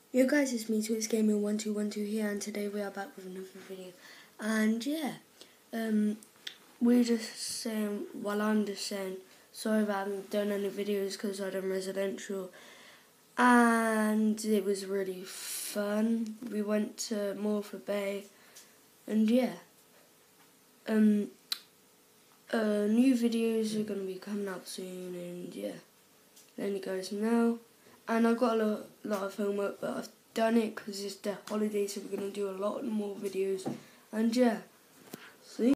Yo guys, it's me, Twitch Gaming 1212 here, and today we are back with another video. And yeah, we're just saying, I'm just saying, sorry that I haven't done any videos because I done residential, and it was really fun. We went to Morpher Bay, and yeah, new videos are gonna be coming out soon, and yeah, letting you guys know. And I've got a lot of homework, but I've done it because it's the holidays, so we're going to do a lot more videos. And yeah,